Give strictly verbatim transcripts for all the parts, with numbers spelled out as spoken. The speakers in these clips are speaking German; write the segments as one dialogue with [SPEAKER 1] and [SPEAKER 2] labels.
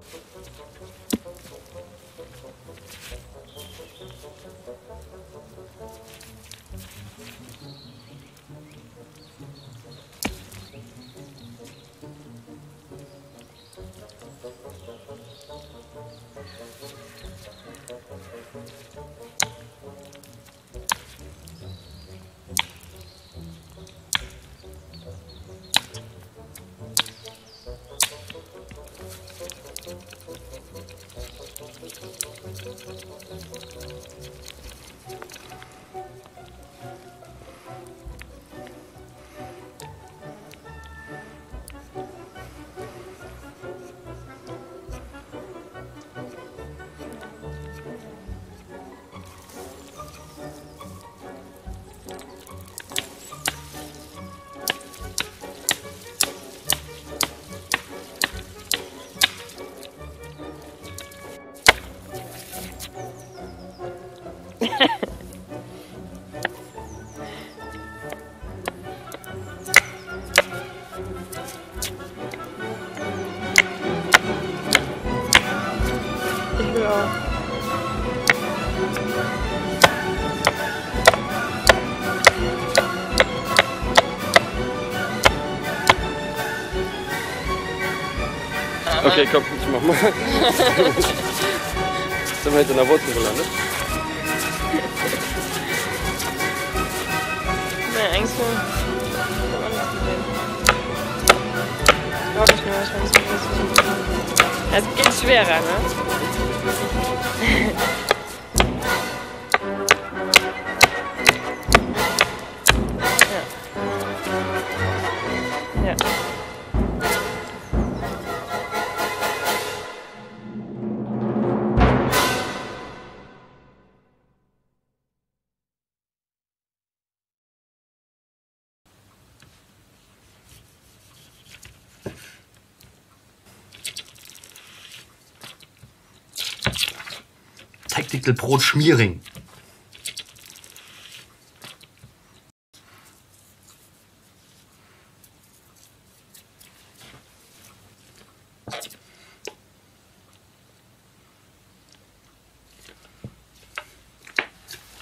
[SPEAKER 1] Ich will auch.
[SPEAKER 2] Okay, komm, ich mach mal. Sind wir jetzt in der Wurzel gelandet?
[SPEAKER 1] Nein, eigentlich so. Ich hab anders gesehen. Ich glaube nicht mehr, wahrscheinlich so. Es geht schwerer, ne? Ja. Ja.
[SPEAKER 3] Tactical Brot Schmiering.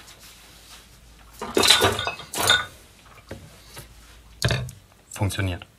[SPEAKER 3] Funktioniert.